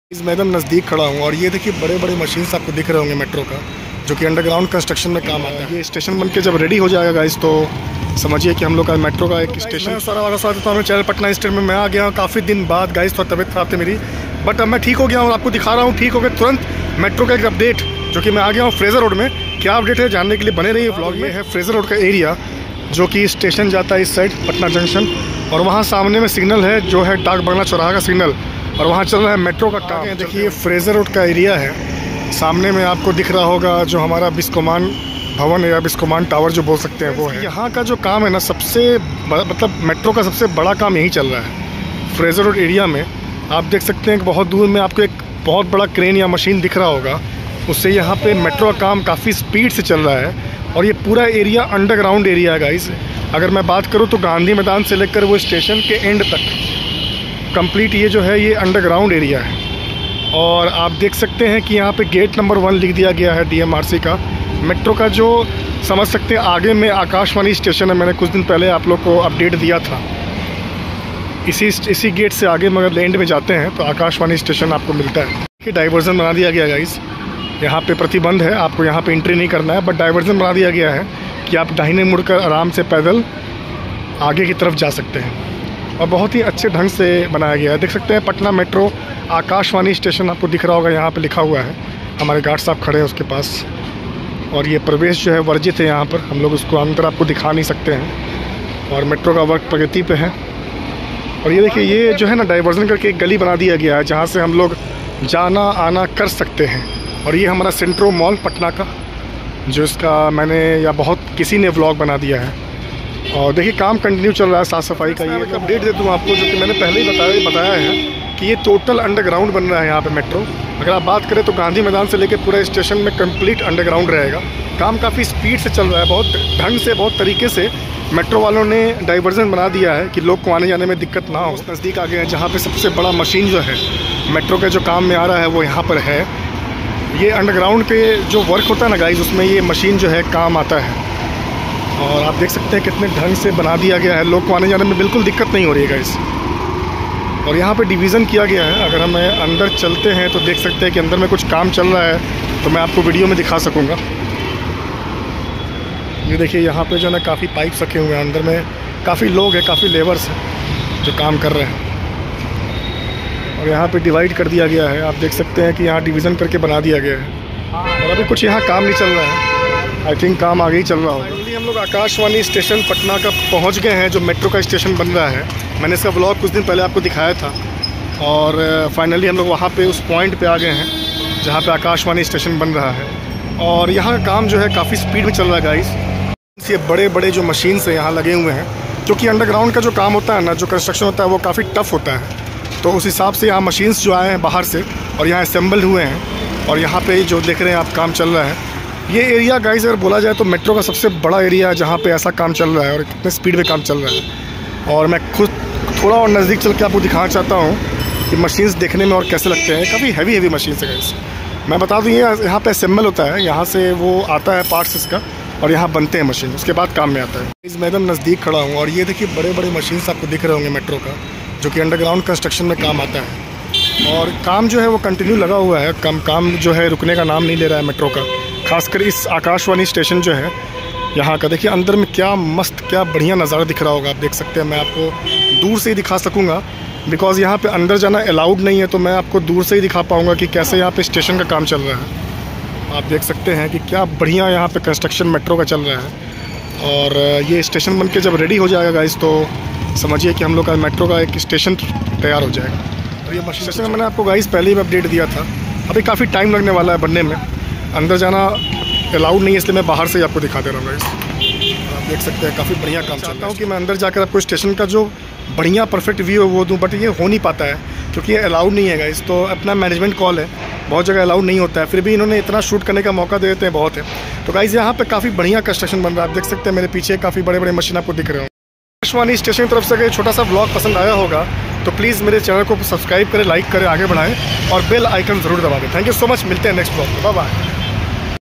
मैं एकदम नज़दीक खड़ा हूँ और ये देखिए बड़े बड़े मशीन्स आपको दिख रहे होंगे मेट्रो का, जो कि अंडरग्राउंड कंस्ट्रक्शन में काम आता है। ये स्टेशन बन के जब रेडी हो जाएगा गाइस, तो समझिए कि हम लोग का मेट्रो का एक स्टेशन सारा वाला स्वागत है चैनल पटना स्टेट में। मैं आ गया हूँ काफ़ी दिन बाद गाइस, थोड़ा तबीयत खराब थी मेरी, बट अब मैं ठीक हो गया हूँ। आपको दिखा रहा हूँ ठीक हो गया तुरंत मेट्रो का एक अपडेट, जो कि मैं आ गया हूँ फ्रेजर रोड में। क्या अपडेट है जानने के लिए बने रहिए व्लॉग में। है फ्रेजर रोड का एरिया, जो कि स्टेशन जाता है इस साइड पटना जंक्शन, और वहाँ सामने में सिग्नल है जो है डाक बंगला चौराहा का सिग्नल, और वहाँ चल रहा है मेट्रो का काम। देखिए फ्रेजर रोड का एरिया है, सामने में आपको दिख रहा होगा जो हमारा बिस्कोमान भवन या बिस्कोमान टावर जो बोल सकते हैं वो है। यहाँ का जो काम है ना, सबसे मतलब मेट्रो का सबसे बड़ा काम यही चल रहा है फ्रेजर रोड एरिया में। आप देख सकते हैं कि बहुत दूर में आपको एक बहुत बड़ा क्रेन या मशीन दिख रहा होगा, उससे यहाँ पे मेट्रो का काम काफ़ी स्पीड से चल रहा है। और ये पूरा एरिया अंडरग्राउंड एरिया है गाइस। अगर मैं बात करूँ तो गांधी मैदान से लेकर वो स्टेशन के एंड तक कंप्लीट ये जो है ये अंडरग्राउंड एरिया है। और आप देख सकते हैं कि यहाँ पे गेट नंबर 1 लिख दिया गया है DMRC का मेट्रो का, जो समझ सकते हैं आगे में आकाशवाणी स्टेशन है। मैंने कुछ दिन पहले आप लोग को अपडेट दिया था। इसी गेट से आगे मगर लैंड में जाते हैं तो आकाशवाणी स्टेशन आपको मिलता है। कि डाइवर्जन बना दिया गया गाइस, यहाँ पे प्रतिबंध है, आपको यहाँ पे एंट्री नहीं करना है, बट डाइवर्जन बना दिया गया है कि आप दाहिने मुड़कर आराम से पैदल आगे की तरफ जा सकते हैं। और बहुत ही अच्छे ढंग से बनाया गया है। देख सकते हैं पटना मेट्रो आकाशवाणी स्टेशन आपको दिख रहा होगा, यहाँ पे लिखा हुआ है। हमारे गार्ड साहब खड़े हैं उसके पास, और ये प्रवेश जो है वर्जित है यहाँ पर, हम लोग उसको अंदर आपको दिखा नहीं सकते हैं। और मेट्रो का वर्क प्रगति पे है। और ये देखिए ये जो है ना डाइवर्जन करके एक गली बना दिया गया है, जहाँ से हम लोग जाना आना कर सकते हैं। और ये हमारा सेंट्रो मॉल पटना का, जो इसका मैंने या बहुत किसी ने व्लॉग बना दिया है। और देखिए काम कंटिन्यू चल रहा है साफ़ सफाई का। ये अपडेट दे दूँ आपको, जो कि मैंने पहले ही बताया है कि ये टोटल अंडरग्राउंड बन रहा है यहाँ पे मेट्रो। अगर आप बात करें तो गांधी मैदान से लेकर पूरा स्टेशन में कंप्लीट अंडरग्राउंड रहेगा। काम काफ़ी स्पीड से चल रहा है, बहुत ढंग से, बहुत तरीके से मेट्रो वालों ने डाइवर्जन बना दिया है कि लोग को आने जाने में दिक्कत ना हो। नज़दीक आ गए हैं जहाँ पर सबसे बड़ा मशीन जो है मेट्रो के जो काम में आ रहा है वो यहाँ पर है। ये अंडरग्राउंड पे जो वर्क होता है ना गाइस, उसमें ये मशीन जो है काम आता है। और आप देख सकते हैं कितने ढंग से बना दिया गया है, लोग को आने जाने में बिल्कुल दिक्कत नहीं हो रही है गाइस। और यहाँ पे डिवीज़न किया गया है। अगर हम अंदर चलते हैं तो देख सकते हैं कि अंदर में कुछ काम चल रहा है, तो मैं आपको वीडियो में दिखा सकूँगा। ये देखिए यहाँ पे जो है ना काफ़ी पाइप्स रखे हुए हैं, अंदर में काफ़ी लोग हैं, काफ़ी लेबर्स हैं जो काम कर रहे हैं। और यहाँ पे डिवाइड कर दिया गया है, आप देख सकते हैं कि यहाँ डिवीज़न करके बना दिया गया है। और अभी कुछ यहाँ काम नहीं चल रहा है, आई थिंक काम आगे ही चल रहा होगा। फाइनली हम लोग आकाशवाणी स्टेशन पटना का पहुँच गए हैं, जो मेट्रो का स्टेशन बन रहा है। मैंने इसका व्लॉग कुछ दिन पहले आपको दिखाया था। और फाइनली हम लोग वहाँ पे उस पॉइंट पे आ गए हैं जहाँ पे आकाशवाणी स्टेशन बन रहा है। और यहाँ का काम जो है काफ़ी स्पीड में चल रहा है गाइस। ये बड़े बड़े जो मशीन्स हैं यहाँ लगे हुए हैं, क्योंकि अंडरग्राउंड का जो काम होता है ना, जो कंस्ट्रक्शन होता है वो काफ़ी टफ होता है। तो उस हिसाब से यहाँ मशीन्स जो आए हैं बाहर से और यहाँ असेंबल हुए हैं। और यहाँ पे जो देख रहे हैं आप काम चल रहा है, ये एरिया गाइस अगर बोला जाए तो मेट्रो का सबसे बड़ा एरिया है जहाँ पे ऐसा काम चल रहा है और कितने स्पीड में काम चल रहा है। और मैं खुद थोड़ा और नज़दीक चल के आपको दिखाना चाहता हूँ कि मशीन्स देखने में और कैसे लगते हैं। काफ़ी हैवी मशीन्स है गाइस। मैं बता दूँ ये यहाँ पे असेंबल होता है, यहाँ से वो आता है पार्ट्स इसका, और यहाँ बनते हैं मशीन, उसके बाद काम में आता है। मैं एकदम नज़दीक खड़ा हूँ और ये देखिए बड़े बड़े मशीन्स आपको दिख रहे होंगे मेट्रो का, जो कि अंडरग्राउंड कंस्ट्रक्शन में काम आता है। और काम जो है वो कंटिन्यू लगा हुआ है, काम जो है रुकने का नाम नहीं ले रहा है मेट्रो का। खासकर इस आकाशवाणी स्टेशन जो है यहाँ का, देखिए अंदर में क्या मस्त, क्या बढ़िया नज़ारा दिख रहा होगा। आप देख सकते हैं, मैं आपको दूर से ही दिखा सकूँगा, बिकॉज़ यहाँ पे अंदर जाना अलाउड नहीं है, तो मैं आपको दूर से ही दिखा पाऊँगा कि कैसे यहाँ पे स्टेशन का काम चल रहा है। आप देख सकते हैं कि क्या बढ़िया यहाँ पे कंस्ट्रक्शन मेट्रो का चल रहा है। और ये स्टेशन बन के जब रेडी हो जाएगा गाइस, तो समझिए कि हम लोग का मेट्रो का एक स्टेशन तैयार हो जाएगा। और ये स्टेशन मैंने आपको गाइस पहले ही अपडेट दिया था, अभी काफ़ी टाइम लगने वाला है बनने में। अंदर जाना अलाउड नहीं है, इसलिए मैं बाहर से ही आपको दिखा दे रहा हूँ गाइस। आप देख सकते हैं काफ़ी बढ़िया काम चाहता हूँ कि मैं अंदर जाकर आपको स्टेशन का जो बढ़िया परफेक्ट व्यू है वो दूँ, बट ये हो नहीं पाता है क्योंकि ये अलाउड नहीं है गाइस। तो अपना मैनेजमेंट कॉल है, बहुत जगह अलाउड नहीं होता है, फिर भी इन्होंने इतना शूट करने का मौका दे देते हैं, बहुत है। तो गाइस यहाँ पे काफ़ी बढ़िया कंस्ट्रक्शन बन रहा है। आप देख सकते हैं मेरे पीछे काफ़ी बड़े बड़े मशीन आपको दिख रहे हैं। आकाशवाणी स्टेशन की तरफ से अगर छोटा सा ब्लॉग पसंद आया होगा तो प्लीज़ मेरे चैनल को सब्सक्राइब करें, लाइक करें, आगे बढ़ाएं और बेल आइकन ज़रूर दबा दें। थैंक यू सो मच, मिलते हैं नेक्स्ट ब्लॉग में, बाय बाय।